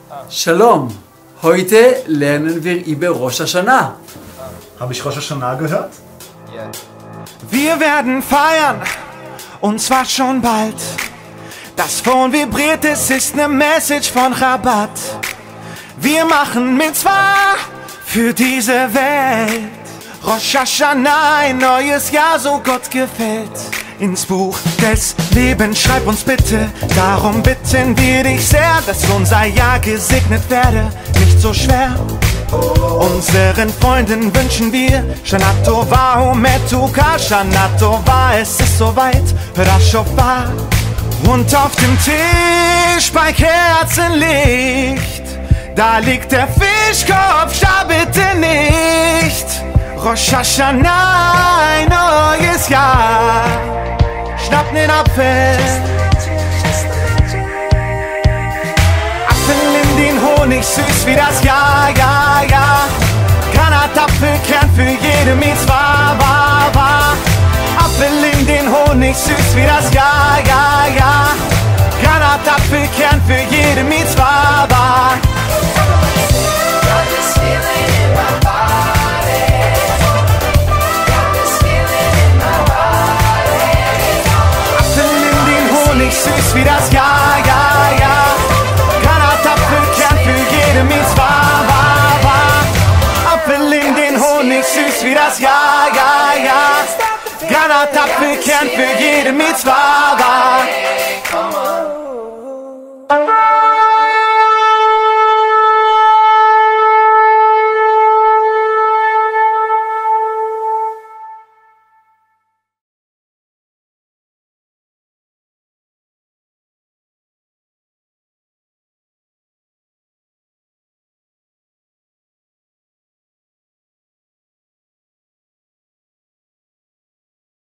Shalom. Heute lernen wir über Rosh Hashanah. Habe ich Rosh Hashanah gehört? Wir werden feiern, und zwar schon bald. Das Phone vibriert, es ist ne Message von Chabad. Wir machen Mitzvah für diese Welt. Rosh Hashanah, ein neues Jahr, so Gott gefällt. Ins Buch des Lebens schreib uns bitte, darum bitten wir dich sehr, dass unser Jahr gesegnet werde, nicht so schwer. Unseren Freunden wünschen wir Shana Tova Umetuka, Shana Tova, es ist soweit, hör das Shofar. Und auf dem Tisch bei Kerzenlicht, da liegt der Fischkopf, starr bitte nicht. Rosh Hashanah, ein neues Jahr, schnapp nen Apfel, Apfel in den Honig, süß wie das Jahr, ja, ja. Granatapfelkern für jede Mitzvah, wa. Apfel in den Honig, süß wie das Jahr, ja, ja. Granatapfelkern für jede Mitzvah, wa. Süß wie das Jahr, ja, ja. Granatapfelkern für jede Mitzvah, wa. Apfel in den Honig, süß wie das Jahr, ja, ja. Granatapfelkern für jede Mitzvah, wa.